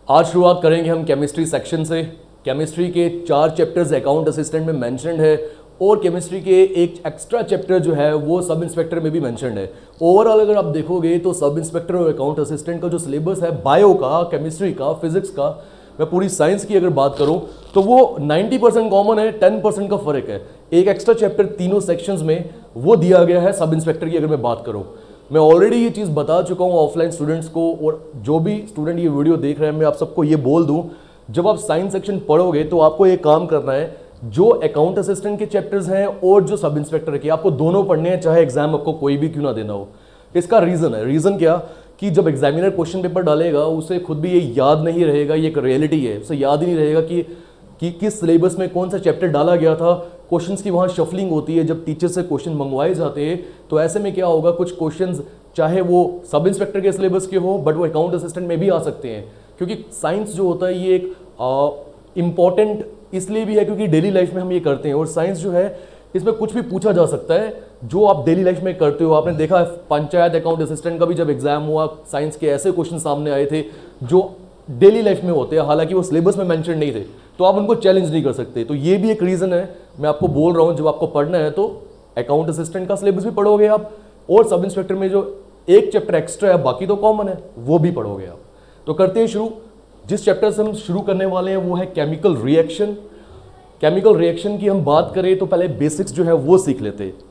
आज शुरुआत करेंगे हम केमिस्ट्री सेक्शन से। केमिस्ट्री के 4 चैप्टर्स अकाउंट असिस्टेंट में मेंशन्ड है और केमिस्ट्री के एक एक्स्ट्रा चैप्टर जो है वो सब इंस्पेक्टर में भी मेंशन्ड है। ओवरऑल अगर आप देखोगे तो सब इंस्पेक्टर और अकाउंट असिस्टेंट का जो सिलेबस है बायो का, केमिस्ट्री का, फिजिक्स का, मैं पूरी साइंस की अगर बात करूं तो वो 90% कॉमन है, 10% का फर्क है। एक एक्स्ट्रा चैप्टर तीनों सेक्शंस में वो दिया गया है सब इंस्पेक्टर की। अगर मैं बात करूं, मैं ऑलरेडी ये चीज़ बता चुका हूं ऑफलाइन स्टूडेंट्स को, और जो भी स्टूडेंट ये वीडियो देख रहे हैं मैं आप सबको ये बोल दूं, जब आप साइंस सेक्शन पढ़ोगे तो आपको ये काम करना है, जो अकाउंट असिस्टेंट के चैप्टर्स हैं और जो सब इंस्पेक्टर के, आपको दोनों पढ़ने हैं, चाहे एग्जाम आपको कोई भी क्यों ना देना हो। इसका रीज़न है, रीज़न क्या कि जब एग्जामिनर क्वेश्चन पेपर डालेगा उसे खुद भी ये याद नहीं रहेगा, ये एक रियलिटी है, उसे याद ही नहीं रहेगा कि किस सिलेबस में कौन सा चैप्टर डाला गया था। क्वेश्चंस की वहाँ शफलिंग होती है, जब टीचर से क्वेश्चन मंगवाए जाते हैं तो ऐसे में क्या होगा, कुछ क्वेश्चंस चाहे वो सब इंस्पेक्टर के सिलेबस के हो बट वो अकाउंट असिस्टेंट में भी आ सकते हैं, क्योंकि साइंस जो होता है ये एक इम्पॉर्टेंट इसलिए भी है क्योंकि डेली लाइफ में हम ये करते हैं, और साइंस जो है इसमें कुछ भी पूछा जा सकता है जो आप डेली लाइफ में करते हो। आपने देखा है पंचायत अकाउंट असिस्टेंट का भी जब एग्जाम हुआ, साइंस के ऐसे क्वेश्चन सामने आए थे जो डेली लाइफ में होते हैं, हालांकि वो सिलेबस में मेंशन नहीं थे, तो आप उनको चैलेंज नहीं कर सकते। तो ये भी एक रीज़न है, मैं आपको बोल रहा हूँ जब आपको पढ़ना है तो अकाउंट असिस्टेंट का सिलेबस भी पढ़ोगे आप, और सब इंस्पेक्टर में जो एक चैप्टर एक्स्ट्रा है, बाकी तो कॉमन है, वो भी पढ़ोगे आप। तो करते हैं शुरू। जिस चैप्टर से हम शुरू करने वाले हैं वो है केमिकल रिएक्शन। केमिकल रिएक्शन की हम बात करें तो पहले बेसिक्स जो है वो सीख लेते हैं।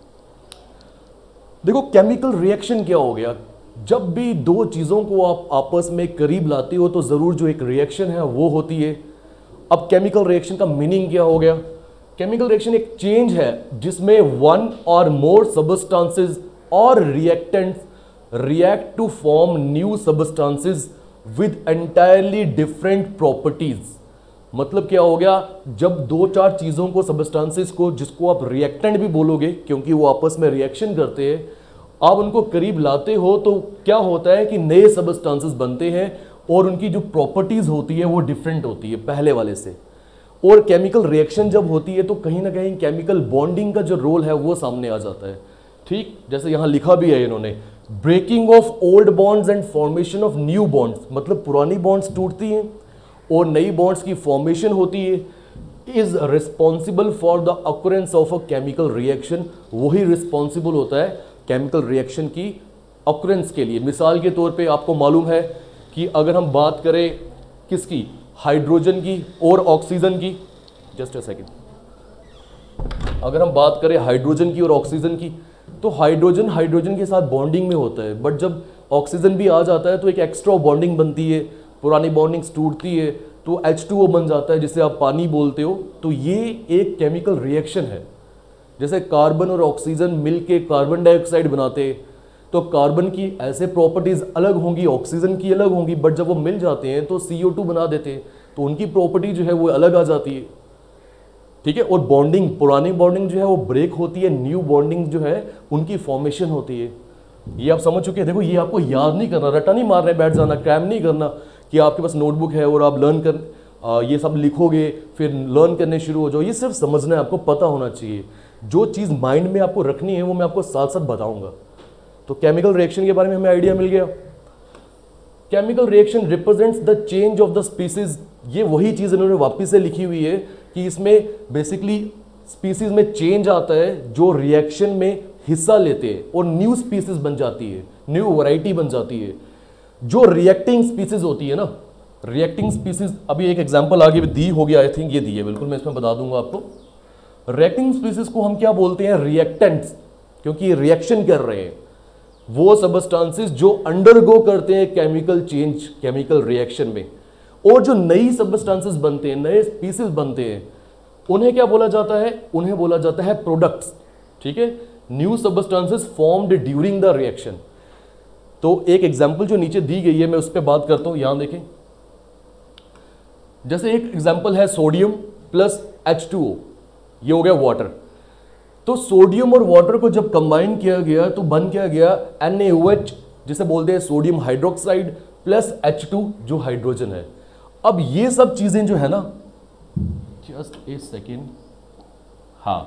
देखो केमिकल रिएक्शन क्या हो गया, जब भी दो चीज़ों को आप आपस में करीब लाते हो तो ज़रूर जो एक रिएक्शन है वो होती है। अब केमिकल रिएक्शन का मीनिंग क्या हो गया, केमिकल रिएक्शन एक चेंज है जिसमें one or more substances or reactants react to form new substances with entirely different properties. मतलब क्या हो गया, जब 2-4 चीज़ों को, सबस्टांसेस को, जिसको आप रिएक्टेंट भी बोलोगे क्योंकि वो आपस में रिएक्शन करते हैं, आप उनको करीब लाते हो तो क्या होता है कि नए सबस्टांसेस बनते हैं और उनकी जो प्रॉपर्टीज होती है वो डिफरेंट होती है पहले वाले से। और केमिकल रिएक्शन जब होती है तो कहीं ना कहीं केमिकल बॉन्डिंग का जो रोल है वो सामने आ जाता है। ठीक, जैसे यहाँ लिखा भी है इन्होंने, breaking of old bonds and formation of new bonds, मतलब पुरानी बॉन्ड्स टूटती हैं और नई बॉन्ड्स की फॉर्मेशन होती है, is responsible for the occurrence of a chemical reaction. वही रिस्पॉन्सिबल होता है केमिकल रिएक्शन की अक्रेंस के लिए। मिसाल के तौर पे आपको मालूम है कि अगर हम बात करें किसकी, हाइड्रोजन की और ऑक्सीजन की, जस्ट अ सेकेंड, अगर हम बात करें हाइड्रोजन की और ऑक्सीजन की तो हाइड्रोजन हाइड्रोजन के साथ बॉन्डिंग में होता है, बट जब ऑक्सीजन भी आ जाता है तो एक एक्स्ट्रा बॉन्डिंग बनती है, पुरानी बॉन्डिंग्स टूटती है तो H2O बन जाता है जिसे आप पानी बोलते हो। तो ये एक केमिकल रिएक्शन है। जैसे कार्बन और ऑक्सीजन मिलके कार्बन डाइऑक्साइड बनाते हैं तो कार्बन की ऐसे प्रॉपर्टीज अलग होंगी, ऑक्सीजन की अलग होंगी, बट जब वो मिल जाते हैं तो CO2 बना देते हैं तो उनकी प्रॉपर्टी जो है वो अलग आ जाती है। ठीक है, और बॉन्डिंग, पुरानी बॉन्डिंग जो है वो ब्रेक होती है, न्यू बॉन्डिंग जो है उनकी फॉर्मेशन होती है। ये आप समझ चुके हैं। देखो ये आपको याद नहीं करना, रटा नहीं मारने बैठ जाना, क्रैम नहीं करना कि आपके पास नोटबुक है और आप लर्न कर ये सब लिखोगे फिर लर्न करने शुरू हो जाओ। ये सिर्फ समझना है, आपको पता होना चाहिए। जो चीज़ माइंड में आपको रखनी है वो मैं आपको साथ साथ बताऊंगा। तो केमिकल रिएक्शन के बारे में हमें आइडिया मिल गया। Chemical reaction represents the change of the species. ये वही चीज़ इन्होंने वापिस से लिखी हुई है कि इसमें बेसिकली स्पीसीज में चेंज आता है जो रिएक्शन में हिस्सा लेते हैं और न्यू स्पीसीज बन जाती है, न्यू वैरायटी बन जाती है। जो रिएक्टिंग स्पीसीज होती है ना, रिएक्टिंग स्पीसीज, अभी एक एग्जांपल आगे दी होगी, आई थिंक ये दी है, बिल्कुल मैं इसमें बता दूंगा आपको। रिएक्टिंग स्पीसीज को हम क्या बोलते हैं, रिएक्टेंट्स, क्योंकि ये रिएक्शन कर रहे हैं। वो सबस्टांसेस जो अंडरगो करते हैं केमिकल चेंज, केमिकल रिएक्शन में, और जो नई सबस्टांसेस बनते हैं, नए स्पीसीज बनते हैं, उन्हें क्या बोला जाता है, उन्हें बोला जाता है प्रोडक्ट्स। ठीक है, new substances formed during the reaction. तो एक एग्जांपल जो नीचे दी गई है मैं उस पर बात करता हूं, यहां देखें। जैसे एक एग्जांपल है सोडियम प्लस H2O, ये हो गया वाटर। तो सोडियम और वाटर को जब कंबाइन किया गया तो बन क्या गया, NaOH, जिसे बोलते हैं सोडियम हाइड्रोक्साइड, प्लस H2 जो हाइड्रोजन है। अब ये सब चीजें जो है ना, जस्ट ए सेकेंड, हाँ,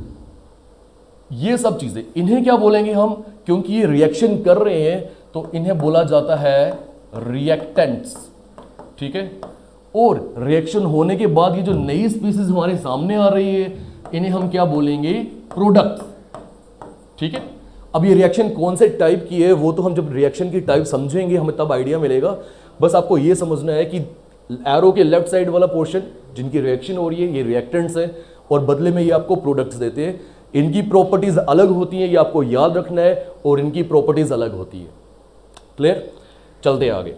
ये सब चीजें, इन्हें क्या बोलेंगे हम, क्योंकि ये रिएक्शन कर रहे हैं तो इन्हें बोला जाता है रिएक्टेंट्स। ठीक है, और रिएक्शन होने के बाद ये जो नई स्पीसीज हमारे सामने आ रही है इन्हें हम क्या बोलेंगे, प्रोडक्ट। ठीक है, अब ये रिएक्शन कौन से टाइप की है वो तो हम जब रिएक्शन की टाइप समझेंगे हमें तब आइडिया मिलेगा। बस आपको ये समझना है कि एरो के लेफ्ट साइड वाला पोर्शन जिनकी रिएक्शन हो रही है ये रिएक्टेंट्स हैं और बदले में ये आपको प्रोडक्ट्स देते हैं। इनकी प्रॉपर्टीज अलग होती हैं, ये आपको याद रखना है, और इनकी प्रॉपर्टीज अलग होती है। क्लियर, चलते हैं आगे।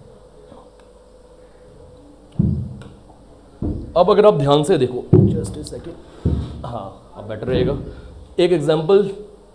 अब अगर आप ध्यान से देखो, जस्ट ए सेकेंड, हाँ अब बेटर रहेगा। एक एग्जांपल,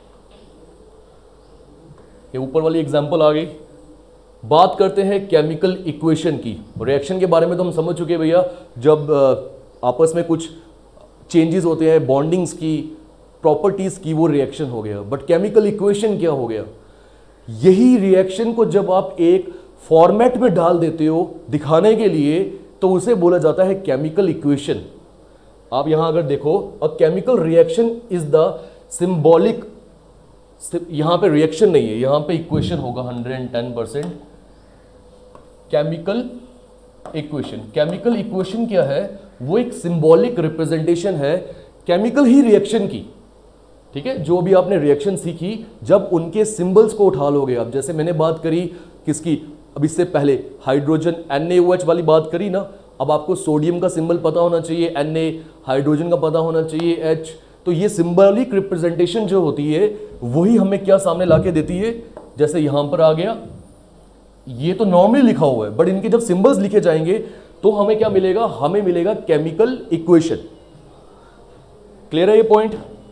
ये ऊपर वाली एग्जांपल आ गई। बात करते हैं केमिकल इक्वेशन की। रिएक्शन के बारे में तो हम समझ चुके हैं भैया, जब आपस में कुछ चेंजेस होते हैं, बॉन्डिंग्स की, प्रॉपर्टीज की, वो रिएक्शन हो गया। बट केमिकल इक्वेशन क्या हो गया, यही रिएक्शन को जब आप एक फॉर्मेट में डाल देते हो दिखाने के लिए तो उसे बोला जाता है केमिकल इक्वेशन। आप यहां अगर देखो, a chemical reaction is the symbolic, यहां पे रिएक्शन नहीं है, यहां पे इक्वेशन होगा 110%। केमिकल इक्वेशन, केमिकल इक्वेशन क्या है, वो एक सिंबॉलिक रिप्रेजेंटेशन है केमिकल ही रिएक्शन की। ठीक है, जो भी आपने रिएक्शन सीखी जब उनके सिंबल्स को उठा लोगे आप, जैसे मैंने बात करी किसकी, अब इससे पहले हाइड्रोजन NaOH वाली बात करी ना, अब आपको सोडियम का सिंबल पता होना चाहिए Na, हाइड्रोजन का पता होना चाहिए H। तो ये सिंबॉलिक रिप्रेजेंटेशन जो होती है वही हमें क्या सामने लाके देती है, जैसे यहां पर आ गया, ये तो नॉर्मली लिखा हुआ है बट इनके जब सिंबल्स लिखे जाएंगे तो हमें क्या मिलेगा, हमें मिलेगा केमिकल इक्वेशन। क्लियर है ये पॉइंट।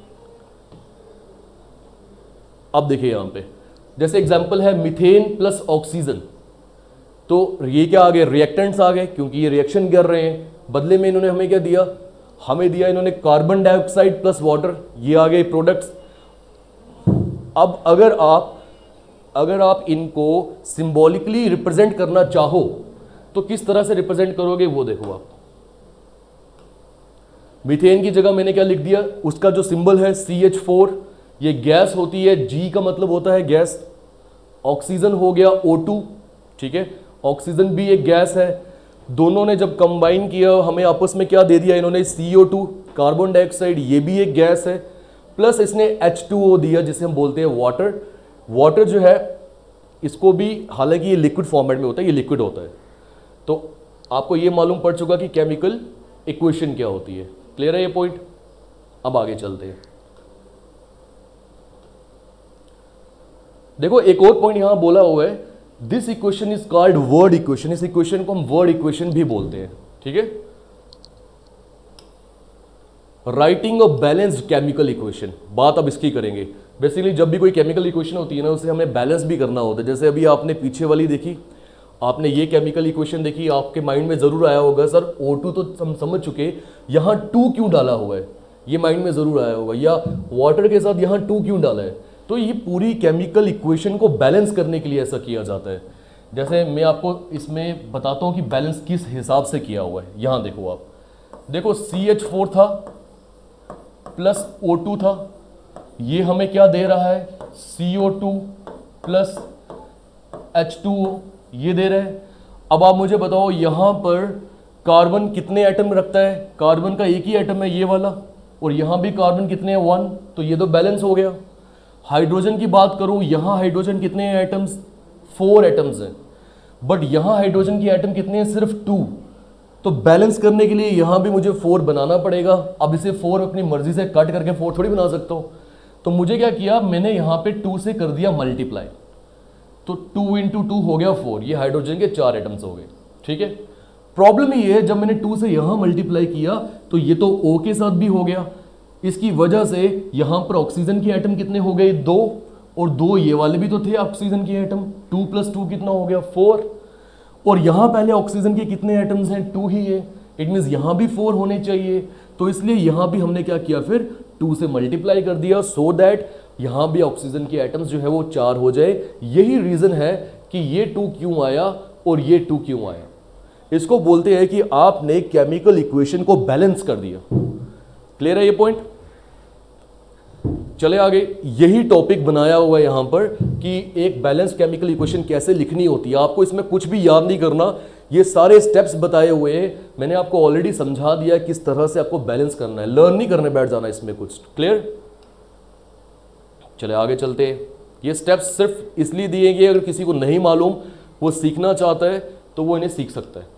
अब देखिए यहां पे जैसे एग्जांपल है मीथेन प्लस ऑक्सीजन, तो ये क्या आ गए, रिएक्टेंट्स आ गए, क्योंकि ये रिएक्शन कर रहे हैं। बदले में इन्होंने हमें क्या दिया, हमें दिया इन्होंने कार्बन डाइऑक्साइड प्लस वाटर, ये आ गए प्रोडक्ट्स। अब अगर आप इनको सिंबॉलिकली रिप्रेजेंट करना चाहो तो किस तरह से रिप्रेजेंट करोगे वो देखो आप। मीथेन की जगह मैंने क्या लिख दिया, उसका जो सिंबल है CH4, ये गैस होती है, G का मतलब होता है गैस। ऑक्सीजन हो गया O2, ठीक है, ऑक्सीजन भी एक गैस है। दोनों ने जब कंबाइन किया हमें आपस में क्या दे दिया इन्होंने, CO2, कार्बन डाइऑक्साइड, ये भी एक गैस है, प्लस इसने H2O दिया जिसे हम बोलते हैं वाटर। वाटर जो है इसको भी, हालांकि ये लिक्विड फॉर्मेट में होता है, ये लिक्विड होता है, तो आपको ये मालूम पड़ चुका कि केमिकल इक्वेशन क्या होती है। क्लियर है ये पॉइंट। अब आगे चलते हैं। देखो एक और पॉइंट यहां बोला हुआ है, this equation is called word equation. इस इक्वेशन को हम वर्ड इक्वेशन भी बोलते हैं। ठीक है, writing of balanced chemical equation, बात अब इसकी करेंगे। बेसिकली जब भी कोई केमिकल इक्वेशन होती है ना, उसे हमें बैलेंस भी करना होता है। जैसे अभी आपने पीछे वाली देखी, आपने ये केमिकल इक्वेशन देखी, आपके माइंड में जरूर आया होगा सर O2 तो हम समझ चुके, यहाँ 2 क्यों डाला हुआ है, ये माइंड में जरूर आया होगा, या वाटर के साथ यहाँ 2 क्यों डाला है। तो ये पूरी केमिकल इक्वेशन को बैलेंस करने के लिए ऐसा किया जाता है। जैसे मैं आपको इसमें बताता हूँ कि बैलेंस किस हिसाब से किया हुआ है। यहाँ देखो आप, देखो CH4 था प्लस O2 था, ये हमें क्या दे रहा है, CO2 प्लस H2O, ये दे रहे हैं। अब आप मुझे बताओ यहाँ पर कार्बन कितने एटम रखता है, कार्बन का एक ही एटम है ये वाला, और यहाँ भी कार्बन कितने हैं 1, तो ये तो बैलेंस हो गया। हाइड्रोजन की बात करूँ, यहाँ हाइड्रोजन कितने हैं एटम्स, 4 एटम्स हैं, बट यहाँ हाइड्रोजन की एटम कितने हैं, सिर्फ 2। तो बैलेंस करने के लिए यहाँ भी मुझे 4 बनाना पड़ेगा। अब इसे 4 अपनी मर्जी से कट करके 4 थोड़ी बना सकता हूँ, तो मुझे क्या किया, मैंने यहाँ पे 2 से कर दिया मल्टीप्लाई, तो 2 × 2 हो गया 4, ये हाइड्रोजन के 4 एटम्स हो गए। ठीक है, प्रॉब्लम ये है जब मैंने 2 से यहाँ मल्टीप्लाई किया तो ये तो O के साथ भी हो गया, इसकी वजह से यहाँ पर ऑक्सीजन के एटम कितने हो गए, 2, और 2 ये वाले भी तो थे ऑक्सीजन के एटम, 2 + 2 कितना हो गया, 4, और यहाँ पहले ऑक्सीजन के कितने एटम्स हैं, 2 ही है, इट मीन्स यहाँ भी 4 होने चाहिए। तो इसलिए यहाँ भी हमने क्या किया, फिर 2 से मल्टीप्लाई कर दिया, सो दैट यहाँ भी ऑक्सीजन के एटम्स जो है वो 4 हो जाए। यही रीजन है कि ये 2 क्यों आया और ये 2 क्यों आया। इसको बोलते हैं कि आपने केमिकल इक्वेशन को बैलेंस कर दिया। क्लियर है ये पॉइंट। चले आगे, यही टॉपिक बनाया हुआ है यहां पर कि एक बैलेंस केमिकल इक्वेशन कैसे लिखनी होती है। आपको इसमें कुछ भी याद नहीं करना, ये सारे स्टेप्स बताए हुए हैं, मैंने आपको ऑलरेडी समझा दिया किस तरह से आपको बैलेंस करना है, लर्न नहीं करने बैठ जाना इसमें कुछ। क्लियर? चले आगे चलते हैं। ये स्टेप्स सिर्फ इसलिए दिए गए अगर किसी को नहीं मालूम, वो सीखना चाहता है तो वो इन्हें सीख सकता है।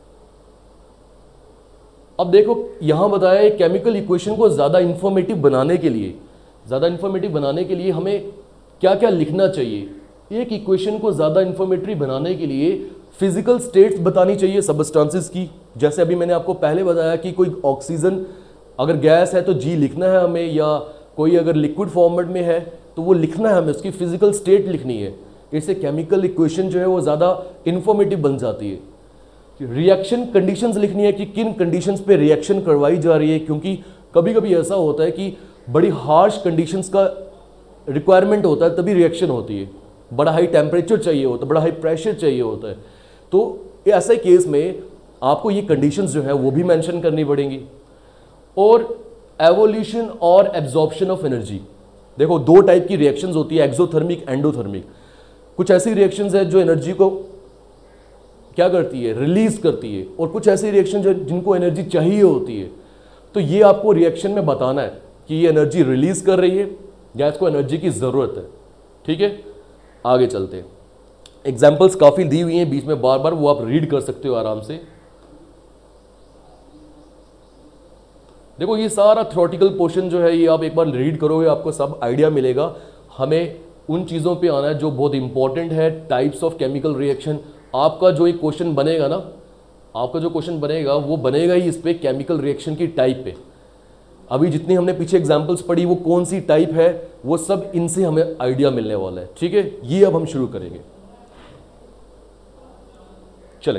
अब देखो यहां बताया है केमिकल इक्वेशन को ज्यादा इंफॉर्मेटिव बनाने के लिए हमें क्या क्या लिखना चाहिए। एक इक्वेशन को ज्यादा इंफॉर्मेटिव बनाने के लिए फिजिकल स्टेट्स बतानी चाहिए सब्सटेंसेस की। जैसे अभी मैंने आपको पहले बताया कि कोई ऑक्सीजन अगर गैस है तो जी लिखना है हमें, या कोई अगर लिक्विड फॉर्मेट में है तो वो लिखना है हमें, उसकी फिजिकल स्टेट लिखनी है। इससे केमिकल इक्वेशन जो है वो ज़्यादा इंफॉर्मेटिव बन जाती है। रिएक्शन कंडीशंस लिखनी है कि किन कंडीशंस पे रिएक्शन करवाई जा रही है, क्योंकि कभी कभी ऐसा होता है कि बड़ी हार्श कंडीशंस का रिक्वायरमेंट होता है तभी रिएक्शन होती है, बड़ा हाई टेम्परेचर चाहिए होता है, बड़ा हाई प्रेशर चाहिए होता है। तो ऐसे केस में आपको ये कंडीशंस जो है वो भी मेंशन करनी पड़ेंगी। और एवोल्यूशन और एब्जॉर्प्शन ऑफ एनर्जी, देखो दो टाइप की रिएक्शंस होती है, एक्सोथर्मिक, एंडोथर्मिक। कुछ ऐसी रिएक्शंस है जो एनर्जी को क्या करती है, रिलीज करती है, और कुछ ऐसी रिएक्शन जो जिनको एनर्जी चाहिए होती है। तो ये आपको रिएक्शन में बताना है कि ये एनर्जी रिलीज कर रही है या इसको एनर्जी की जरूरत है। ठीक है, आगे चलते हैं। एग्जाम्पल्स काफी दी हुई हैं बीच में बार बार, वो आप रीड कर सकते हो आराम से। देखो ये सारा थ्योरेटिकल पोर्शन जो है ये आप एक बार रीड करोगे आपको सब आइडिया मिलेगा। हमें उन चीज़ों पे आना है जो बहुत इंपॉर्टेंट है, टाइप्स ऑफ केमिकल रिएक्शन। आपका जो एक क्वेश्चन बनेगा ना, आपका जो क्वेश्चन बनेगा वो बनेगा ही इस पे केमिकल रिएक्शन की टाइप पे। अभी जितनी हमने पीछे एग्जांपल्स पढ़ी वो कौन सी टाइप है वो सब इनसे हमें आइडिया मिलने वाला है। ठीक है, ये अब हम शुरू करेंगे। चले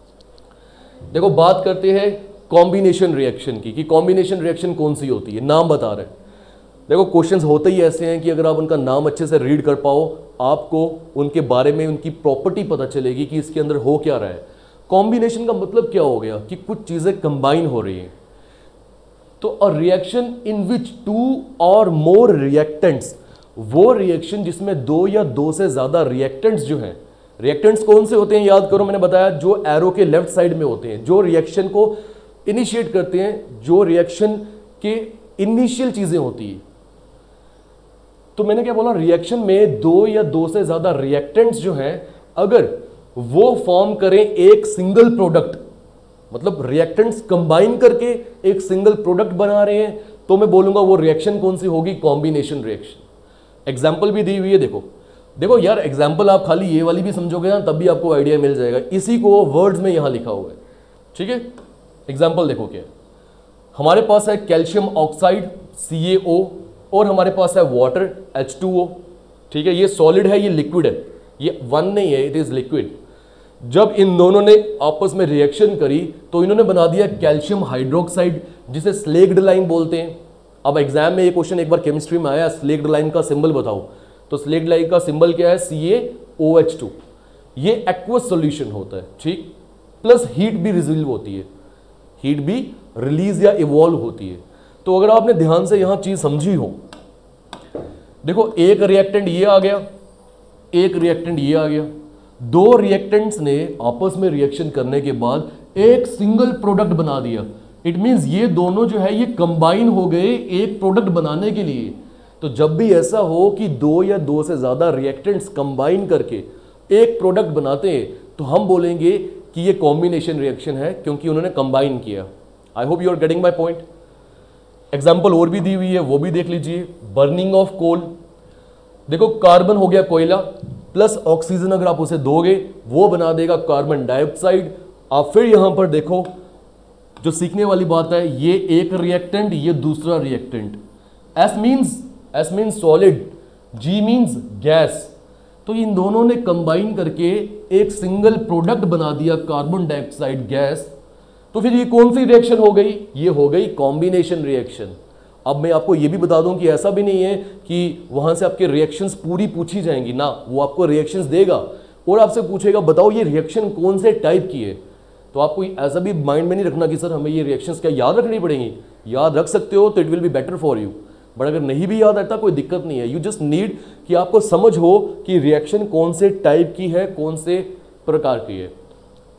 देखो बात करते हैं कॉम्बिनेशन रिएक्शन की, कि कॉम्बिनेशन रिएक्शन कौन सी होती है। नाम बता रहे हैं, देखो क्वेश्चंस होते ही ऐसे हैं कि अगर आप उनका नाम अच्छे से रीड कर पाओ आपको उनके बारे में उनकी प्रॉपर्टी पता चलेगी कि इसके अंदर हो क्या रहा है। कॉम्बिनेशन का मतलब क्या हो गया कि कुछ चीजें कंबाइन हो रही हैं। तो अ रिएक्शन इन विच टू और मोर रिएक्टेंट्स, वो रिएक्शन जिसमें दो या दो से ज्यादा रिएक्टेंट्स जो हैं, रिएक्टेंट्स कौन से होते हैं याद करो, मैंने बताया जो एरो के लेफ्ट साइड में होते हैं, जो रिएक्शन को इनिशिएट करते हैं, जो रिएक्शन के इनिशियल चीजें होती है। तो मैंने क्या बोला, रिएक्शन में दो या दो से ज्यादा रिएक्टेंट्स जो हैं अगर वो फॉर्म करें एक सिंगल प्रोडक्ट, मतलब रिएक्टेंट्स कंबाइन करके एक सिंगल प्रोडक्ट बना रहे हैं, तो मैं बोलूंगा वो रिएक्शन कौन सी होगी, कॉम्बिनेशन रिएक्शन। एग्जाम्पल भी दी हुई है, देखो देखो यार एग्जाम्पल आप खाली ये वाली भी समझोगे ना तब भी आपको आइडिया मिल जाएगा। इसी को वर्ड्स में यहां लिखा हुआ है। ठीक है, एग्जाम्पल देखो क्या है। हमारे पास है कैल्शियम ऑक्साइड CaO और हमारे पास है वाटर H2O। ठीक है, ये सॉलिड है, ये लिक्विड है, ये वन नहीं है, इट इज लिक्विड। जब इन दोनों ने आपस में रिएक्शन करी तो इन्होंने बना दिया कैल्शियम हाइड्रोक्साइड, जिसे स्लेग्ड लाइन बोलते हैं। अब एग्जाम में ये क्वेश्चन एक बार केमिस्ट्री में आया, स्लेग्ड लाइन का सिंबल बताओ, तो स्लेग्ड लाइन का सिंबल क्या है, CaOH2। ये एक्वस सॉल्यूशन होता है, ठीक, प्लस हीट भी रिजॉल्व होती है, हीट भी रिलीज या इवॉल्व होती है। तो अगर आपने ध्यान से यहां चीज समझी हो, देखो एक रिएक्टेंट ये आ गया, एक रिएक्टेंट ये आ गया, दो रिएक्टेंट्स ने आपस में रिएक्शन करने के बाद एक सिंगल प्रोडक्ट बना दिया। इट मींस ये दोनों जो है ये कंबाइन हो गए एक प्रोडक्ट बनाने के लिए। तो जब भी ऐसा हो कि दो या दो से ज्यादा रिएक्टेंट्स कंबाइन करके एक प्रोडक्ट बनाते हैं तो हम बोलेंगे कि ये कॉम्बिनेशन रिएक्शन है, क्योंकि उन्होंने कंबाइन किया। I hope you are getting my point. Example और भी दी हुई है, वो भी देख लीजिए। बर्निंग ऑफ कोल, देखो कार्बन हो गया कोयला, प्लस ऑक्सीजन अगर आप उसे दोगे वो बना देगा कार्बन डाइऑक्साइड। आप फिर यहां पर देखो, जो सीखने वाली बात है, ये एक रिएक्टेंट, ये दूसरा reactant. S means solid, G means gas. तो इन दोनों ने कंबाइन करके एक सिंगल प्रोडक्ट बना दिया, कार्बन डाइऑक्साइड गैस। तो फिर ये कौन सी रिएक्शन हो गई, ये हो गई कॉम्बिनेशन रिएक्शन। अब मैं आपको ये भी बता दूं कि ऐसा भी नहीं है कि वहां से आपके रिएक्शंस पूरी पूछी जाएंगी ना, वो आपको रिएक्शंस देगा और आपसे पूछेगा बताओ ये रिएक्शन कौन से टाइप की है। तो आपको ऐसा भी माइंड में नहीं रखना कि सर हमें ये रिएक्शंस क्या याद रखनी पड़ेंगी। याद रख सकते हो तो it will be better for you, but अगर नहीं भी याद रहता कोई दिक्कत नहीं है। यू जस्ट नीड कि आपको समझ हो कि रिएक्शन कौन से टाइप की है, कौन से प्रकार की है।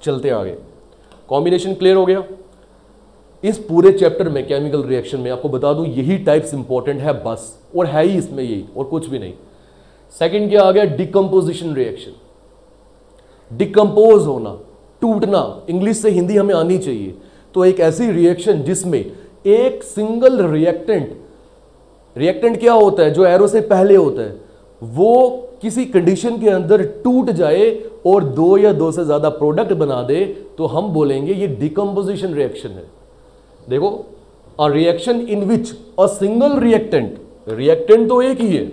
चलते हैं आगे। कॉम्बिनेशन क्लियर हो गया। इस पूरे चैप्टर में केमिकल रिएक्शन में आपको बता दूं यही टाइप्स इंपॉर्टेंट है बस, और है ही इसमें यही और कुछ भी नहीं। सेकंड क्या आ गया, डिकम्पोजिशन रिएक्शन। डिकम्पोज होना, टूटना, इंग्लिश से हिंदी हमें आनी चाहिए। तो एक ऐसी रिएक्शन जिसमें एक सिंगल रिएक्टेंट क्या होता है, जो एरो से पहले होता है, वो किसी कंडीशन के अंदर टूट जाए और दो या दो से ज्यादा प्रोडक्ट बना दे, तो हम बोलेंगे ये डिकम्पोजिशन रिएक्शन है। देखो, a reaction in which a single reactant तो एक ही है,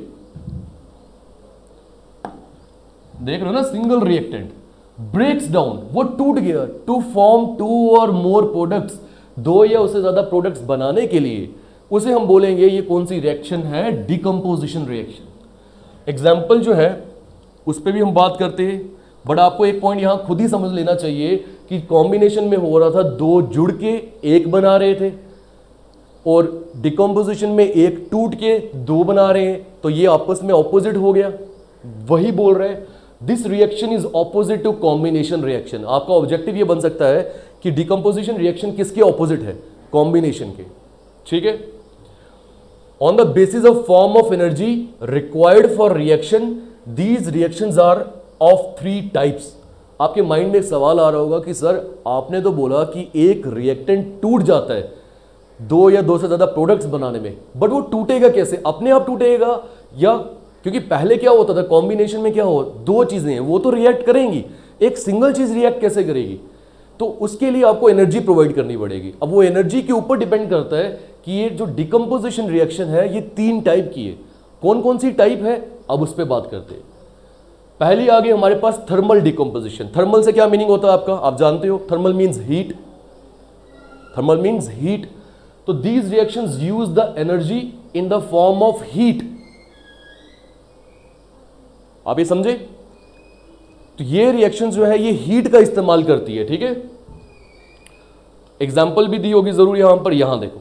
देख रहे हो ना, सिंगल रिएक्टेंट ब्रेक्स डाउन, वो टूट गया टू फॉर्म 2 और मोर प्रोडक्ट्स, 2 या उससे ज्यादा प्रोडक्ट्स बनाने के लिए, उसे हम बोलेंगे ये कौन सी रिएक्शन है, डिकम्पोजिशन रिएक्शन। एग्जाम्पल जो है उस पर भी हम बात करते हैं, बट आपको एक पॉइंट यहां खुद ही समझ लेना चाहिए कि कॉम्बिनेशन में हो रहा था 2 जुड़ के एक बना रहे थे, और डिकम्पोजिशन में एक टूट के 2 बना रहे हैं, तो ये आपस में ऑपोजिट हो गया। वही बोल रहे हैं, this reaction is opposite to combination reaction. आपका ऑब्जेक्टिव ये बन सकता है कि डिकम्पोजिशन रिएक्शन किसके ऑपोजिट है, कॉम्बिनेशन के। ठीक है, on the basis of form of energy required for reaction, these reactions are of 3 types. आपके माइंड में एक सवाल आ रहा होगा कि सर आपने तो बोला कि एक रिएक्टेंट टूट जाता है 2 या 2 से ज्यादा प्रोडक्ट्स बनाने में, बट वो टूटेगा कैसे, अपने आप टूटेगा या, क्योंकि पहले क्या होता था कॉम्बिनेशन में, क्या हो 2 चीजें हैं वो तो रिएक्ट करेंगी, एक सिंगल चीज रिएक्ट कैसे करेगी, तो उसके लिए आपको एनर्जी प्रोवाइड करनी पड़ेगी। अब वो एनर्जी के ऊपर डिपेंड करता है कि ये जो डिकम्पोजिशन रिएक्शन है ये 3 टाइप की है। कौन कौन सी टाइप है, अब उस पर बात करते हैं। पहली आ गई हमारे पास थर्मल डिकम्पोजिशन। थर्मल से क्या मीनिंग होता है आपका, आप जानते हो, thermal means heat, thermal means heat. तो these reactions use the energy in the form of heat. आप ये समझे, तो ये रिएक्शन जो है ये हीट का इस्तेमाल करती है। ठीक है, एग्जाम्पल भी दी होगी जरूर यहां पर, यहां देखो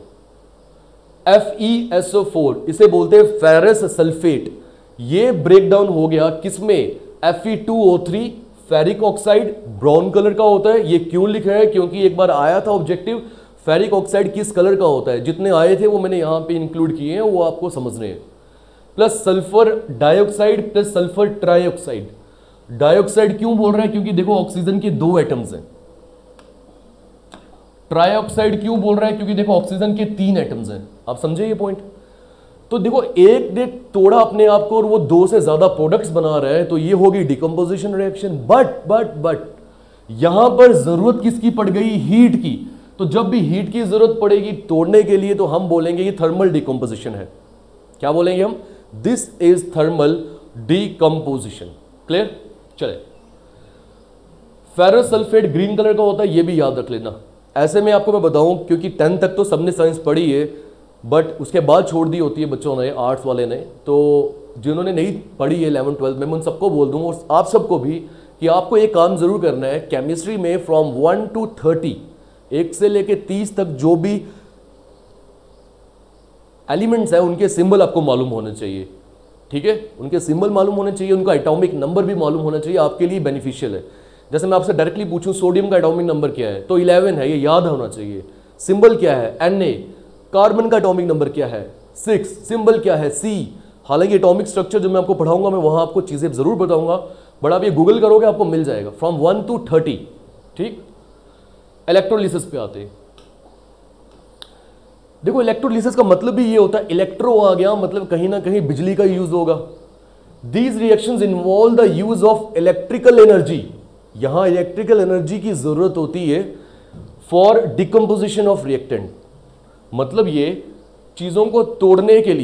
FeSO4, इसे बोलते हैं फेरस सल्फेट। ये ब्रेक डाउन हो गया किसमें, Fe2O3, ferric oxide, brown colour का होता है। ये क्यों लिखा है, क्योंकि एक बार आया था ऑब्जेक्टिव, फेरिक ऑक्साइड किस कलर का होता है, जितने आए थे वो मैंने यहां पे इंक्लूड किए हैं, वो आपको समझने हैं। Plus sulphur dioxide plus sulphur trioxide. Dioxide क्यों बोल रहे हैं, क्योंकि देखो ऑक्सीजन के 2 एटम्स हैं। ट्राइऑक्साइड क्यों बोल रहा है, क्योंकि देखो ऑक्सीजन के 3 एटम्स हैं। आप समझे ये पॉइंट। तो देखो एक ने तोड़ा अपने आप को और वो 2 से ज्यादा प्रोडक्ट्स बना रहा है, तो ये होगी डिकम्पोजिशन रिएक्शन। बट यहां पर जरूरत किसकी पड़ गई, हीट की। तो जब भी हीट की जरूरत पड़ेगी तोड़ने के लिए, तो हम बोलेंगे ये थर्मल डिकम्पोजिशन है। क्या बोलेंगे हम, this is thermal decomposition. Clear, चले। फेरस सल्फेट ग्रीन कलर का होता है, ये भी याद रख लेना। ऐसे में आपको मैं बताऊं, क्योंकि 10 तक तो सबने साइंस पढ़ी है, बट उसके बाद छोड़ दी होती है बच्चों ने, आर्ट्स वाले ने। तो जिन्होंने नहीं पढ़ी है 11 12 में, मैं उन सबको बोल दूं और आप सबको भी कि आपको एक काम जरूर करना है। केमिस्ट्री में फ्रॉम 1 to 30, 1 से लेके 30 तक जो भी एलिमेंट्स है उनके सिंबल आपको मालूम होने चाहिए। ठीक है, उनके सिंबल मालूम होने चाहिए, उनका एटॉमिक नंबर भी मालूम होना चाहिए, आपके लिए बेनिफिशियल है। जैसे मैं आपसे डायरेक्टली पूछूं सोडियम का एटॉमिक नंबर क्या है, तो 11 है, ये याद होना चाहिए। सिंबल क्या है, Na। कार्बन का एटॉमिक नंबर क्या है, 6। सिंबल क्या है, C। हालांकि एटॉमिक स्ट्रक्चर जो मैं आपको पढ़ाऊंगा, मैं वहां आपको चीजें जरूर बताऊंगा, बट आप ये गूगल करोगे आपको मिल जाएगा, फ्रॉम 1 to 30। ठीक, इलेक्ट्रोलिसिस पे आते हैं। देखो इलेक्ट्रोलिसिस का मतलब भी ये होता है, इलेक्ट्रो आ गया मतलब कहीं ना कहीं बिजली का यूज होगा। These reactions involve the use of electrical energy. यहां इलेक्ट्रिकल एनर्जी की जरूरत होती है फॉर डिकम्पोजिशन ऑफ रिएक्टेंट। मतलब ये चीजों को तोड़ने के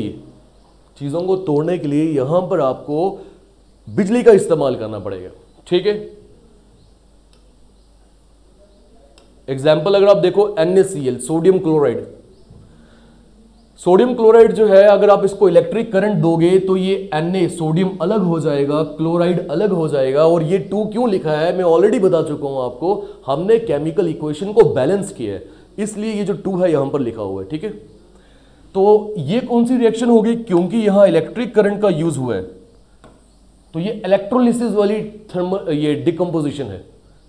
लिए यहां पर आपको बिजली का इस्तेमाल करना पड़ेगा। ठीक है, एग्जाम्पल अगर आप देखो NaCl, sodium chloride. Sodium chloride जो है, अगर आप इसको इलेक्ट्रिक करंट दोगे तो ये Na सोडियम अलग हो जाएगा, क्लोराइड अलग हो जाएगा। और ये 2 क्यों लिखा है मैं ऑलरेडी बता चुका हूं आपको, हमने केमिकल इक्वेशन को बैलेंस किया है, इसलिए ये जो 2 है यहां पर लिखा हुआ है। ठीक है, तो ये कौन सी रिएक्शन होगी, क्योंकि यहां इलेक्ट्रिक करंट का यूज हुआ है, तो ये इलेक्ट्रोलिसिस वाली थर्मल ये डिकम्पोजिशन है।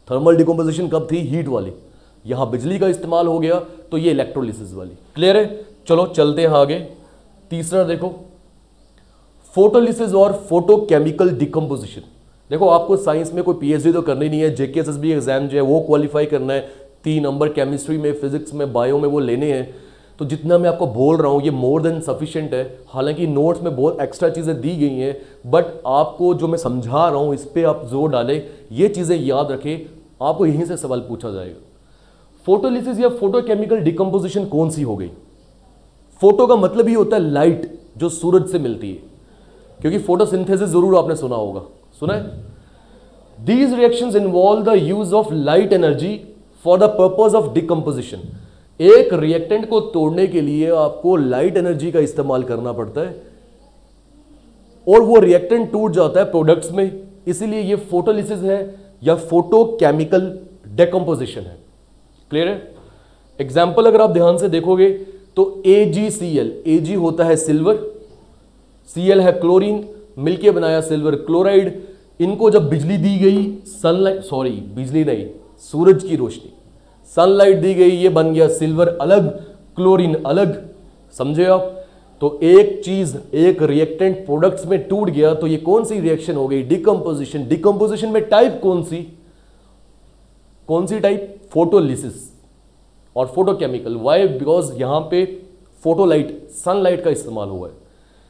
थर्मल डिकम्पोजिशन कब थी? हीट वाली। यहां बिजली का इस्तेमाल हो गया तो ये इलेक्ट्रोलिसिस वाली। क्लियर है? चलो चलते हैं आगे। तीसरा देखो, फोटोलिसिस और फोटोकेमिकल डिकम्पोजिशन। देखो आपको साइंस में कोई पीएचडी तो करनी नहीं है, जेकेएसएसबी एग्जाम जो है वो क्वालिफाई करना है, 3 नंबर केमिस्ट्री में, फिजिक्स में, बायो में वो लेने हैं। तो जितना मैं आपको बोल रहा हूँ ये मोर देन सफिशिएंट है। हालांकि नोट्स में बहुत एक्स्ट्रा चीज़ें दी गई हैं, बट आपको जो मैं समझा रहा हूँ इस पर आप जोर डालें, ये चीज़ें याद रखें, आपको यहीं से सवाल पूछा जाएगा। फोटोलिसिस या फोटोकेमिकल डिकम्पोजिशन कौन सी हो गई? फोटो का मतलब ही होता है लाइट जो सूरज से मिलती है, क्योंकि फोटोसिंथेसिस जरूर आपने सुना होगा, सुना है? These reactions involve the use of light energy for the purpose of decomposition. एक रिएक्टेंट को तोड़ने के लिए आपको लाइट एनर्जी का इस्तेमाल करना पड़ता है और वो रिएक्टेंट टूट जाता है प्रोडक्ट्स में, इसीलिए ये फोटोलिसिस है या फोटोकेमिकल डिकम्पोजिशन है। क्लियर है? एग्जाम्पल अगर आप ध्यान से देखोगे तो AgCl, Ag होता है सिल्वर, Cl है क्लोरीन, मिलके बनाया सिल्वर क्लोराइड। इनको जब बिजली दी गई, सनलाइट, सॉरी बिजली नहीं, सूरज की रोशनी, सनलाइट दी गई, ये बन गया सिल्वर अलग, क्लोरीन अलग। समझे आप? तो एक चीज, एक रिएक्टेंट प्रोडक्ट्स में टूट गया तो ये कौन सी रिएक्शन हो गई? डिकम्पोजिशन। डिकम्पोजिशन में टाइप कौन सी? कौन सी टाइप? फोटोलिसिस और फोटोकेमिकल। वाई? बिकॉज यहां पे फोटोलाइट, सनलाइट का इस्तेमाल हुआ है।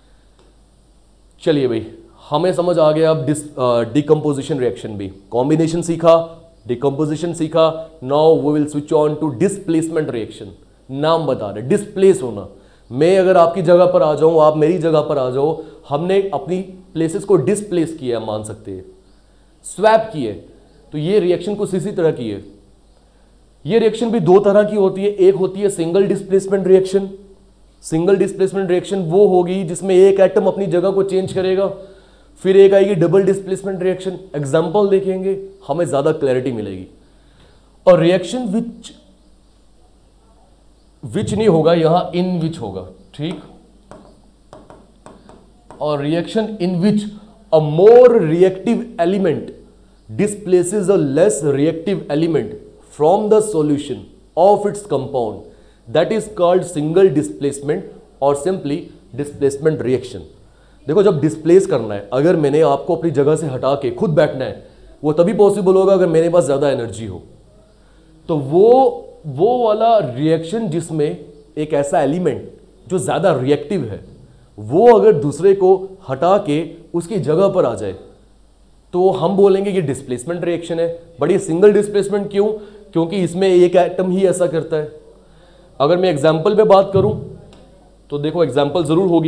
चलिए भाई, हमें समझ आ गया अब डिकम्पोजिशन रिएक्शन भी। कॉम्बिनेशन सीखा, डिकम्पोजिशन सीखा, now we will switch on to displacement reaction. नाम बता रहे, डिस्प्लेस होना। मैं अगर आपकी जगह पर आ जाऊं, आप मेरी जगह पर आ जाओ, हमने अपनी प्लेसेस को डिस्प्लेस किया, मान सकते हैं, स्वैप किए, तो ये रिएक्शन कुछ इसी तरह की है। ये रिएक्शन भी 2 तरह की होती है। एक होती है single displacement reaction. Single displacement reaction वो होगी जिसमें एक एटम अपनी जगह को चेंज करेगा। फिर एक आएगी डबल डिस्प्लेसमेंट रिएक्शन। एग्जांपल देखेंगे, हमें ज्यादा क्लैरिटी मिलेगी। और रिएक्शन विच नहीं होगा, यहां इन विच होगा, ठीक? और reaction in which a more reactive element displaces a less reactive element from the solution of its compound, that is called single displacement or simply displacement reaction। देखो, जब डिस्प्लेस करना है, अगर मैंने आपको अपनी जगह से हटा के खुद बैठना है, वो तभी पॉसिबल होगा अगर मेरे पास ज्यादा एनर्जी हो। तो वो वाला रिएक्शन जिसमें एक ऐसा एलिमेंट जो ज्यादा रिएक्टिव है, वो अगर दूसरे को हटा के उसकी जगह पर आ जाए तो हम बोलेंगे ये डिस्प्लेसमेंट रिएक्शन है। बट ये सिंगल डिस्प्लेसमेंट क्यों? क्योंकि इसमें एक एटम ही ऐसा करता है। अगर मैं एग्जांपल पे बात करूं तो देखो, एग्जांपल जरूर होगी।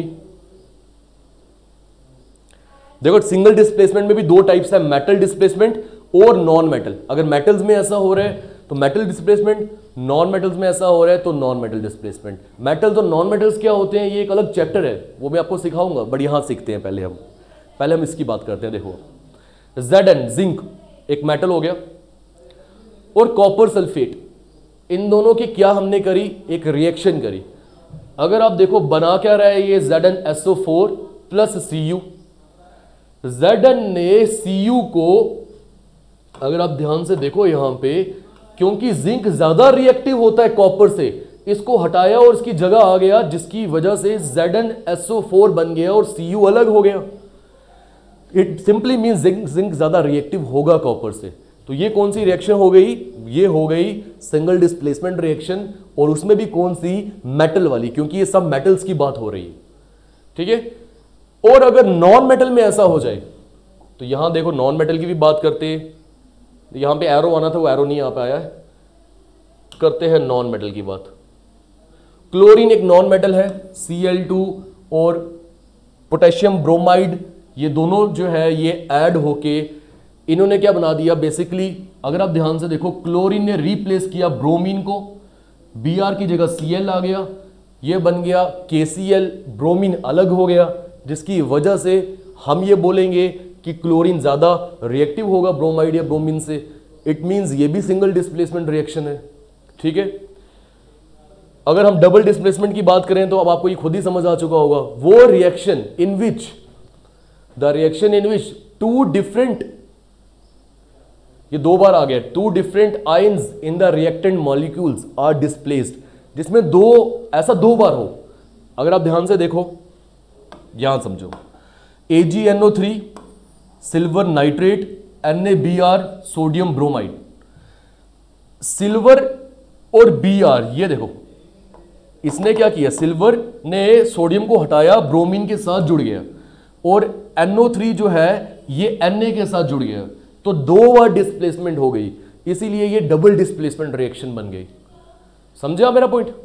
देखो, सिंगल डिस्प्लेसमेंट में भी 2 टाइप्स है, मेटल डिस्प्लेसमेंट और नॉन मेटल। अगर मेटल्स में ऐसा हो रहा है तो मेटल डिस्प्लेसमेंट, नॉन मेटल्स में ऐसा हो रहा है तो नॉन मेटल डिस्प्लेसमेंट। मेटल्स और नॉन मेटल्स क्या होते हैं, ये एक अलग चैप्टर है, वो मैं आपको सिखाऊंगा, बट यहां सीखते हैं। पहले हम इसकी बात करते हैं। देखो, Zn, जिंक एक मेटल हो गया, और कॉपर सल्फेट, इन दोनों की क्या हमने करी? एक रिएक्शन करी। अगर आप देखो बना क्या रहा है ये ZnSO4 प्लस Cu। Zn ने Cu को, अगर आप ध्यान से देखो यहां पे, क्योंकि जिंक ज्यादा रिएक्टिव होता है कॉपर से, इसको हटाया और इसकी जगह आ गया, जिसकी वजह से ZnSO4 बन गया और Cu अलग हो गया। इट सिंपली मीन जिंक ज्यादा रिएक्टिव होगा कॉपर से। तो ये कौन सी रिएक्शन हो गई? ये हो गई सिंगल डिस्प्लेसमेंट रिएक्शन, और उसमें भी कौन सी? मेटल वाली, क्योंकि ये सब मेटल्स की बात हो रही है, ठीक है? और अगर नॉन मेटल में ऐसा हो जाए तो यहां देखो, नॉन मेटल की भी बात करते हैं। यहां पे एरो आना था, वो एरो नहीं आ पाया है। करते हैं नॉन मेटल की बात। क्लोरीन एक नॉन मेटल है, Cl2 और पोटेशियम ब्रोमाइड, ये दोनों जो है ये ऐड होके इन्होंने क्या बना दिया? बेसिकली अगर आप ध्यान से देखो, क्लोरीन ने रिप्लेस किया ब्रोमीन को, Br की जगह Cl आ गया, ये बन गया KCl, ब्रोमीन अलग हो गया, जिसकी वजह से हम ये बोलेंगे कि क्लोरीन ज्यादा रिएक्टिव होगा ब्रोमाइड या ब्रोमीन से। इट मींस ये भी सिंगल डिस्प्लेसमेंट रिएक्शन है, ठीक है? अगर हम डबल डिस्प्लेसमेंट की बात करें तो अब आपको ये खुद ही समझ आ चुका होगा। वो reaction in which two different ये 2 बार आ गया, 2 different ions in the reactant molecules are displaced, जिसमें ऐसा 2 बार हो। अगर आप ध्यान से देखो, यहां समझो, AgNO3 silver nitrate, NaBr sodium bromide. Silver और Br, ये देखो इसने क्या किया, सिल्वर ने सोडियम को हटाया, ब्रोमीन के साथ जुड़ गया, और NO3 जो है ये Na के साथ जुड़ गया, तो 2 बार डिस्प्लेसमेंट हो गई, इसीलिए ये डबल डिस्प्लेसमेंट रिएक्शन बन गई। समझे आप मेरा पॉइंट?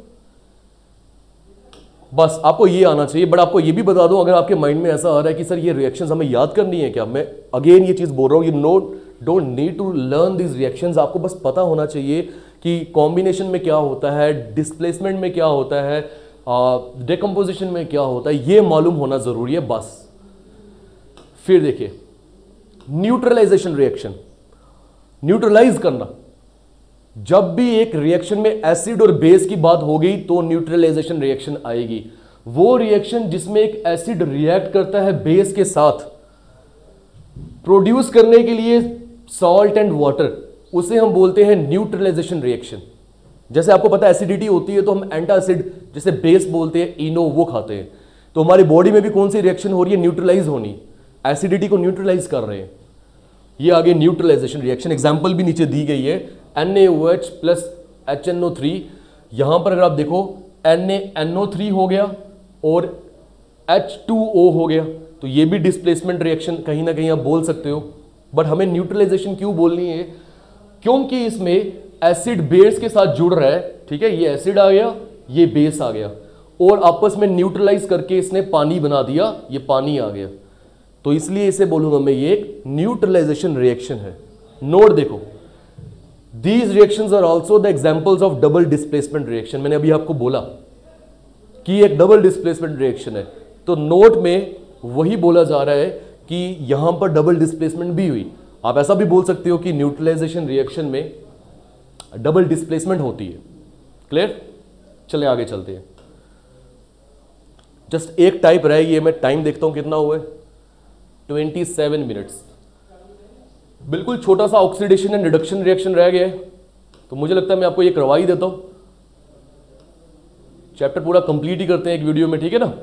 बस आपको ये आना चाहिए। बट आपको ये भी बता दूं, अगर आपके माइंड में ऐसा आ रहा है कि सर ये रिएक्शंस हमें याद करनी है क्या, मैं अगेन ये चीज बोल रहा हूं, you don't need to learn this reactions. आपको बस पता होना चाहिए कि कॉम्बिनेशन में क्या होता है, डिस्प्लेसमेंट में क्या होता है, डिकम्पोजिशन में क्या होता है, ये मालूम होना जरूरी है बस। फिर देखिए न्यूट्रलाइजेशन रिएक्शन, न्यूट्रलाइज करना। जब भी एक रिएक्शन में एसिड और बेस की बात होगी तो न्यूट्रलाइजेशन रिएक्शन आएगी। वो रिएक्शन जिसमें एक एसिड रिएक्ट करता है बेस के साथ प्रोड्यूस करने के लिए सॉल्ट एंड वाटर, उसे हम बोलते हैं न्यूट्रलाइजेशन रिएक्शन। जैसे आपको पता है एसिडिटी होती है तो हम एंटासिड, जिसे बेस बोलते हैं, इनो, वो खाते हैं। तो हमारी बॉडी में भी कौन सी रिएक्शन हो रही है, न्यूट्रलाइज होनी, एसिडिटी को न्यूट्रलाइज कर रहे हैं। ये आगे न्यूट्रलाइजेशन रिएक्शन, एग्जांपल भी नीचे दी गई है, NaOH प्लस HNO3। यहां पर अगर आप देखो NaNO3 हो गया और H2O हो गया, तो ये भी डिस्प्लेसमेंट रिएक्शन कहीं ना कहीं आप बोल सकते हो। बट हमें न्यूट्रलाइजेशन क्यों बोलनी है, क्योंकि इसमें एसिड बेस के साथ जुड़ रहा है, ठीक है, ये एसिड आ गया, ये बेस आ गया, और आपस में न्यूट्रलाइज करके इसने पानी बना दिया, ये पानी आ गया, तो इसलिए इसे बोलूंगा मैं ये एक न्यूट्रलाइजेशन रिएक्शन है। नोट देखो, these reactions are also the examples of double displacement reaction. मैंने अभी आपको बोला कि एक डबल डिस्प्लेसमेंट रिएक्शन है, तो नोट में वही बोला जा रहा है कि यहां पर डबल डिस्प्लेसमेंट भी हुई। आप ऐसा भी बोल सकते हो कि न्यूट्रलाइजेशन रिएक्शन में डबल डिस्प्लेसमेंट होती है। क्लियर? चले आगे चलते हैं। जस्ट एक टाइप रह गई है, मैं टाइम देखता हूं कितना हुआ है, 27 मिनट्स। बिल्कुल छोटा सा ऑक्सीडेशन एंड रिडक्शन रिएक्शन रह गया है, तो मुझे लगता है मैं आपको ये करवा ही देता हूं। चैप्टर पूरा कंप्लीट ही करते हैं एक वीडियो में, ठीक है ना।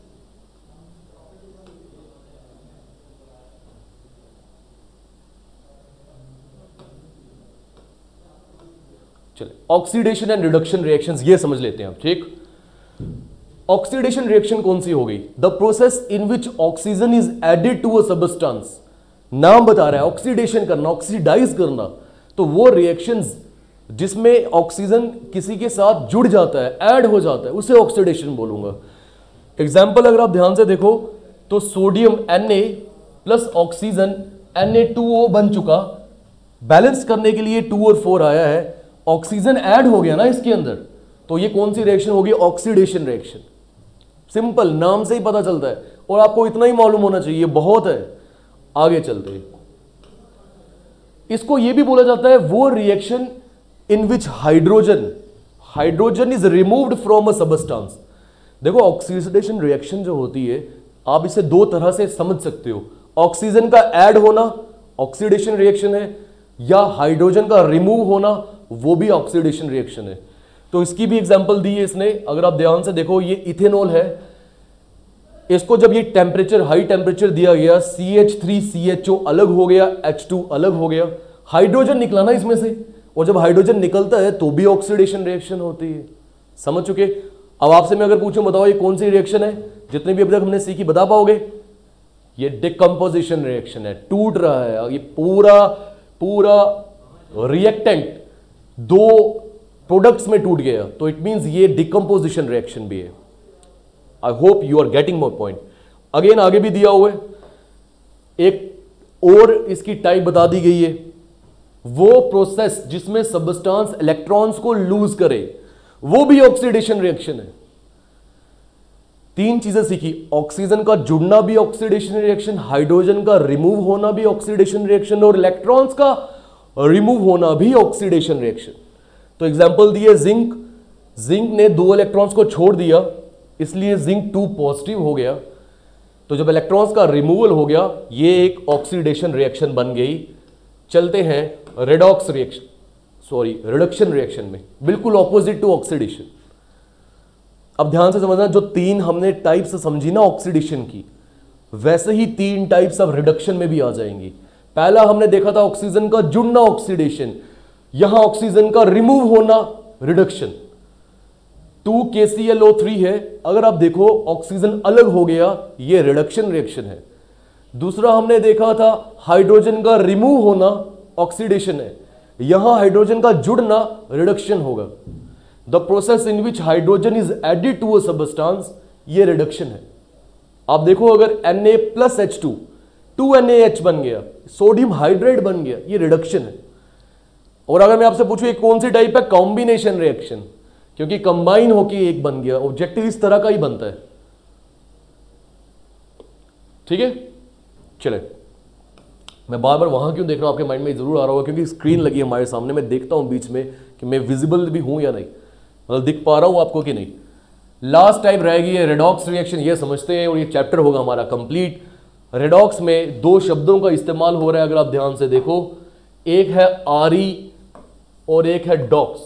चले, ऑक्सीडेशन एंड रिडक्शन रिएक्शंस ये समझ लेते हैं आप, ठीक। ऑक्सीडेशन रिएक्शन कौन सी हो गई, the process in which oxygen is added to a substance. नाम बता रहा है ऑक्सीडेशन करना, ऑक्सीडाइज करना, तो वो रिएक्शंस जिसमें ऑक्सीजन किसी के साथ जुड़ जाता है, ऐड हो जाता है, उसे ऑक्सीडेशन बोलूंगा। एग्जाम्पल अगर आप ध्यान से देखो तो sodium Na plus oxygen Na2O बन चुका, बैलेंस करने के लिए 2 और 4 आया है, ऑक्सीजन ऐड हो गया ना इसके अंदर, तो ये कौन सी रिएक्शन होगी, ऑक्सीडेशन रिएक्शन। सिंपल, नाम से ही पता चलता है, और आपको इतना ही मालूम होना चाहिए, बहुत है। आगे चलते हैं, इसको यह भी बोला जाता है वो reaction in which hydrogen is removed from a substance. देखो ऑक्सीडेशन रिएक्शन जो होती है, आप इसे 2 तरह से समझ सकते हो। ऑक्सीजन का ऐड होना ऑक्सीडेशन रिएक्शन है, या हाइड्रोजन का रिमूव होना, वो भी ऑक्सीडेशन रिएक्शन है। तो इसकी भी एग्जांपल दी है इसने, अगर आप ध्यान से देखो, ये इथेनॉल है, इसको जब ये टेम्परेचर, हाई टेम्परेचर दिया गया, CH3CHO अलग हो गया, H2 अलग हो गया, हाइड्रोजन निकला ना इसमें से, और जब हाइड्रोजन निकलता है तो भी ऑक्सीडेशन रिएक्शन होती है। समझ चुके? अब आपसे मैं अगर पूछूं, बताओ ये कौन सी रिएक्शन है, जितने भी अभी तक हमने सीखी, बता पाओगे? ये डिकम्पोजिशन रिएक्शन है, टूट रहा है, ये पूरा रिएक्टेंट 2 प्रोडक्ट्स में टूट गया, तो इट मींस ये डिकम्पोजिशन रिएक्शन भी है। I hope you are getting my point. Again आगे भी दिया हुआ है, एक और इसकी टाइप बता दी गई है, वो प्रोसेस जिसमें सबस्टेंस इलेक्ट्रॉन्स को लूज करे, वो भी ऑक्सीडेशन रिएक्शन है। 3 चीजें सीखी, ऑक्सीजन का जुड़ना भी ऑक्सीडेशन रिएक्शन, हाइड्रोजन का रिमूव होना भी ऑक्सीडेशन रिएक्शन, और इलेक्ट्रॉन्स का रिमूव होना भी ऑक्सीडेशन रिएक्शन। तो एग्जांपल दिए, जिंक ने 2 इलेक्ट्रॉन्स को छोड़ दिया, इसलिए जिंक 2 पॉजिटिव हो गया, तो जब इलेक्ट्रॉन्स का रिमूवल हो गया, ये एक ऑक्सीडेशन रिएक्शन बन गई। चलते हैं redox reaction, sorry reduction reaction में, बिल्कुल ऑपोजिट टू ऑक्सीडेशन। अब ध्यान से समझना, जो 3 हमने टाइप्स समझी ना ऑक्सीडेशन की, वैसे ही 3 टाइप्स अब रिडक्शन में भी आ जाएंगी। पहला हमने देखा था ऑक्सीजन का जुड़ना ऑक्सीडेशन, यहां ऑक्सीजन का रिमूव होना रिडक्शन। 2KClO3 है, अगर आप देखो ऑक्सीजन अलग हो गया, ये रिडक्शन रिएक्शन है। दूसरा हमने देखा था हाइड्रोजन का रिमूव होना ऑक्सीडेशन है, यहां हाइड्रोजन का जुड़ना रिडक्शन होगा। The process in which hydrogen is added to a substance, ये रिडक्शन है। आप देखो अगर Na प्लस H2 2NaH बन गया, सोडियम हाइड्रेट बन गया, ये रिडक्शन है। और अगर मैं आपसे पूछूं ये कौन सी टाइप है, कॉम्बिनेशन रिएक्शन, क्योंकि कंबाइन होके एक बन गया। ऑब्जेक्टिव इस तरह का ही बनता है, ठीक है। चले, मैं बार बार वहां क्यों देख रहा हूं, आपके माइंड में जरूर आ रहा होगा, क्योंकि स्क्रीन लगी है हमारे सामने, मैं देखता हूं बीच में कि मैं विजिबल भी हूं या नहीं, मतलब दिख पा रहा हूं आपको कि नहीं। लास्ट टाइप रहेगी है रेडॉक्स रिएक्शन, ये समझते हैं और ये चैप्टर होगा हमारा कंप्लीट। रेडॉक्स में 2 शब्दों का इस्तेमाल हो रहा है, अगर आप ध्यान से देखो, एक है आरी और एक है डॉक्स,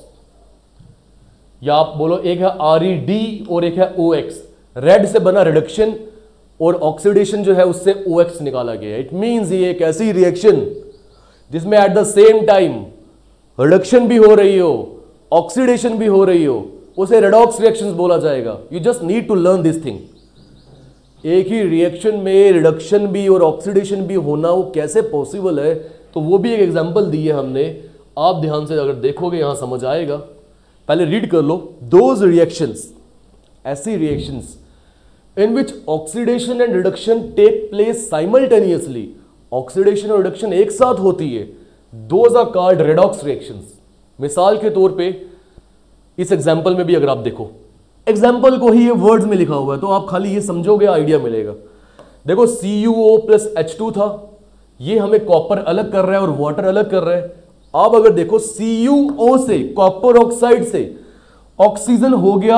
या आप बोलो एक है RED और एक है OX। रेड से बना रिडक्शन और ऑक्सीडेशन जो है उससे OX निकाला गया। इट मींस ये एक ऐसी रिएक्शन जिसमें at the same time reduction भी हो रही हो, ऑक्सीडेशन भी हो रही हो, उसे रेडॉक्स रिएक्शंस बोला जाएगा। You just need to learn this thing. एक ही रिएक्शन में रिडक्शन भी और ऑक्सीडेशन भी होना, वो कैसे पॉसिबल है, तो वो भी एक एग्जांपल दी है हमने। आप ध्यान से अगर देखोगे यहां समझ आएगा। पहले रीड कर लो। दोज रिएक्शंस, ऐसी reactions in which oxidation and reduction take place simultaneously, oxidation और रिडक्शन एक साथ होती है, those are called redox reactions. मिसाल के तौर पे इस एग्जाम्पल में भी अगर आप देखो, एग्जाम्पल को ही ये वर्ड्स में लिखा हुआ है, तो आप खाली ये समझोगे, आइडिया मिलेगा। देखो CuO प्लस H2 था, ये हमें कॉपर अलग कर रहा है और वाटर अलग कर रहा है। आप अगर देखो CuO से, कॉपर ऑक्साइड से ऑक्सीजन हो गया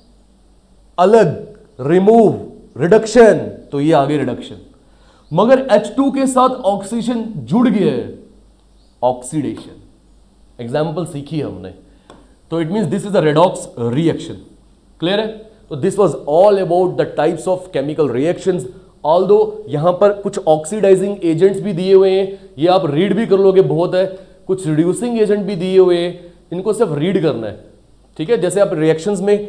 अलग, रिमूव, रिडक्शन, तो ये आगे रिडक्शन। मगर H2 के साथ ऑक्सीजन जुड़ गया है, ऑक्सीडेशन। एग्जाम्पल सीखी हमने, तो it means this is a redox reaction. Clear है? तो this was all about the types of chemical reactions. Although यहां पर कुछ ऑक्सीडाइजिंग एजेंट्स भी दिए हुए हैं, ये आप रीड भी कर लोगे, बहुत है। कुछ रिड्यूसिंग एजेंट भी दिए हुए हैं, इनको सिर्फ रीड करना है, ठीक है। जैसे आप रिएक्शंस में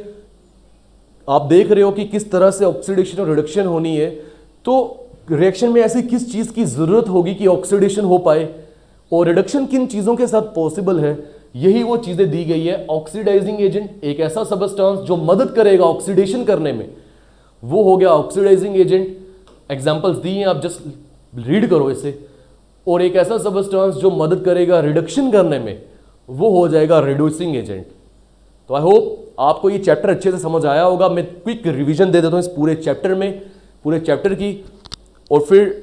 आप देख रहे हो कि किस तरह से ऑक्सीडेशन और रिडक्शन होनी है, तो रिएक्शन में ऐसी किस चीज की जरूरत होगी कि ऑक्सीडेशन हो पाए, और रिडक्शन किन चीजों के साथ पॉसिबल है, यही वो चीजें दी गई है। ऑक्सीडाइजिंग एजेंट एक ऐसा सबस्टेंस जो मदद करेगा ऑक्सीडेशन करने में, वो हो गया ऑक्सीडाइजिंग एजेंट। एग्जांपल्स दी हैं, आप जस्ट रीड करो इसे। और एक ऐसा सबस्टेंस जो मदद करेगा रिडक्शन करने में, वो हो जाएगा रिड्यूसिंग एजेंट। तो आई होप आपको ये चैप्टर अच्छे से समझ आया होगा। मैं क्विक रिवीजन दे देता हूं इस पूरे चैप्टर में, पूरे चैप्टर की, और फिर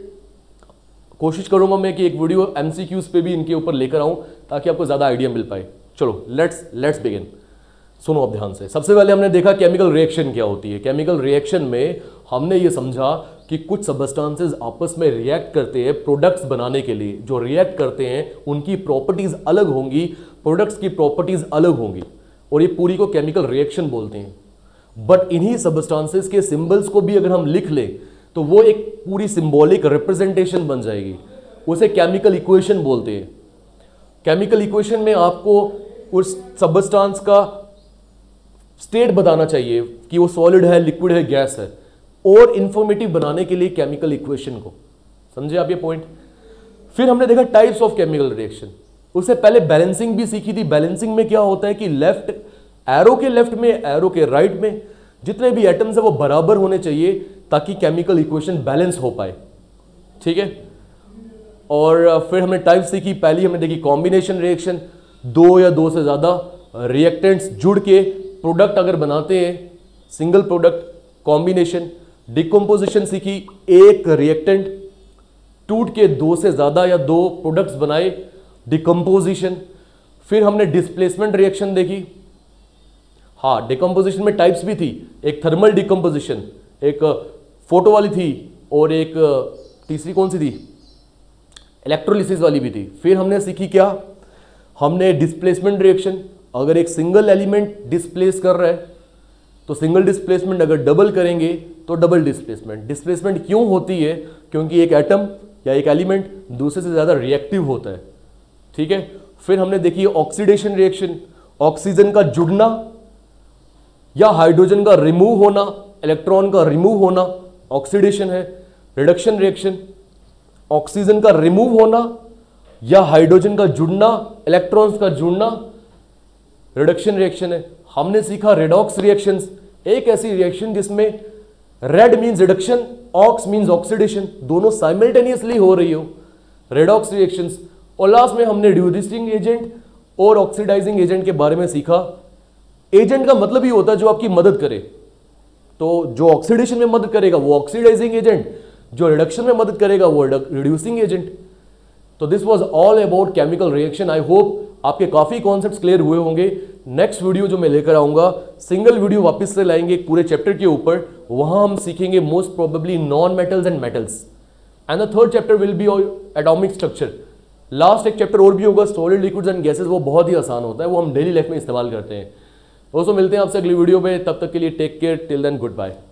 कोशिश करूंगा मैं कि एक वीडियो MCQs पे भी इनके ऊपर लेकर आऊं, ताकि आपको ज्यादा आइडिया मिल पाए। चलो लेट्स बिगिन। सुनो अब ध्यान से। सबसे पहले हमने देखा केमिकल रिएक्शन क्या होती है। केमिकल रिएक्शन में हमने ये समझा कि कुछ सबस्टेंसेस आपस में रिएक्ट करते हैं प्रोडक्ट्स बनाने के लिए। जो रिएक्ट करते हैं उनकी प्रॉपर्टीज अलग होंगी, प्रोडक्ट्स की प्रॉपर्टीज अलग होंगी, और ये पूरी को केमिकल रिएक्शन बोलते हैं। बट इन्हीं सबस्टेंसेस के सिंबल्स को भी अगर हम लिख लें तो वो एक पूरी सिंबॉलिक रिप्रेजेंटेशन बन जाएगी, उसे केमिकल इक्वेशन बोलते हैं। केमिकल इक्वेशन में आपको उस सबस्टेंस का स्टेट बताना चाहिए कि वो सॉलिड है, लिक्विड है, गैस है, और इंफॉर्मेटिव बनाने के लिए केमिकल इक्वेशन को, समझे आप ये पॉइंट। फिर हमने देखा टाइप्स ऑफ केमिकल रिएक्शन। उससे पहले बैलेंसिंग भी सीखी थी। बैलेंसिंग में क्या होता है कि लेफ्ट एरो के लेफ्ट में, एरो के राइट में जितने भी एटम्स है वो बराबर होने चाहिए, ताकि केमिकल इक्वेशन बैलेंस हो पाए, ठीक है। और फिर हमने टाइप सीखी। पहली हमने देखी कॉम्बिनेशन रिएक्शन, 2 या 2 से ज्यादा रिएक्टेंट्स जुड़ के प्रोडक्ट अगर बनाते हैं, सिंगल प्रोडक्ट, कॉम्बिनेशन। डिकम्पोजिशन सीखी, एक रिएक्टेंट टूट के 2 से ज्यादा या 2 प्रोडक्ट्स बनाए, डिकम्पोजिशन। फिर हमने डिस्प्लेसमेंट रिएक्शन देखी। हाँ, डिकम्पोजिशन में टाइप्स भी थी, एक थर्मल डिकम्पोजिशन, एक फोटो वाली थी, और एक तीसरी कौन सी थी, इलेक्ट्रोलिसिस वाली भी थी। फिर हमने सीखी क्या, हमने डिस्प्लेसमेंट रिएक्शन। अगर एक सिंगल एलिमेंट डिस्प्लेस कर रहा है तो सिंगल डिस्प्लेसमेंट, अगर डबल करेंगे तो डबल डिस्प्लेसमेंट। डिस्प्लेसमेंट क्यों होती है, क्योंकि एक एटम या एक एलिमेंट दूसरे से ज़्यादा रिएक्टिव होता है, ठीक है। फिर हमने देखी ऑक्सीडेशन रिएक्शन, ऑक्सीजन का जुड़ना या हाइड्रोजन का रिमूव होना, इलेक्ट्रॉन का रिमूव होना ऑक्सीडेशन है। रिडक्शन रिएक्शन, ऑक्सीजन का रिमूव होना या हाइड्रोजन का जुड़ना, इलेक्ट्रॉन्स का जुड़ना रिडक्शन रिएक्शन है। हमने सीखा रेडॉक्स रिएक्शंस, एक ऐसी रिएक्शन जिसमें red means reduction, ox means oxidation, दोनों साइमल्टेनियसली हो रही हो, रेडॉक्स रिएक्शंस। और लास्ट में हमने रिड्यूसिंग एजेंट और ऑक्सीडाइजिंग एजेंट के बारे में सीखा। एजेंट का मतलब ही होता है जो आपकी मदद करे, तो जो ऑक्सीडेशन में मदद करेगा वो ऑक्सीडाइजिंग एजेंट, जो रिडक्शन में मदद करेगा वो रिड्यूसिंग एजेंट। तो this was all about chemical reaction. I hope आपके काफी कॉन्सेप्ट्स क्लियर हुए होंगे। नेक्स्ट वीडियो जो मैं लेकर आऊंगा, सिंगल वीडियो वापस से लाएंगे एक पूरे चैप्टर के ऊपर, वहां हम सीखेंगे most probably non metals and metals, and the third chapter will be atomic structure. Last एक चैप्टर और भी होगा, सॉलिड लिक्विड्स एंड गैसेस, वो बहुत ही आसान होता है, वो हम डेली लाइफ में इस्तेमाल करते हैं। दोस्तों मिलते हैं आपसे अगली वीडियो में, तब तक के लिए take care, till then good bye.